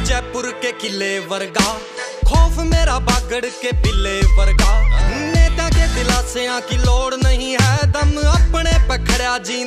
जयपुर के किले वर्गा, खौफ मेरा बागड़ के पिले वर्गा। नेता के दिलासियां की लोड़ नहीं है, दम अपने पे खड़ा जी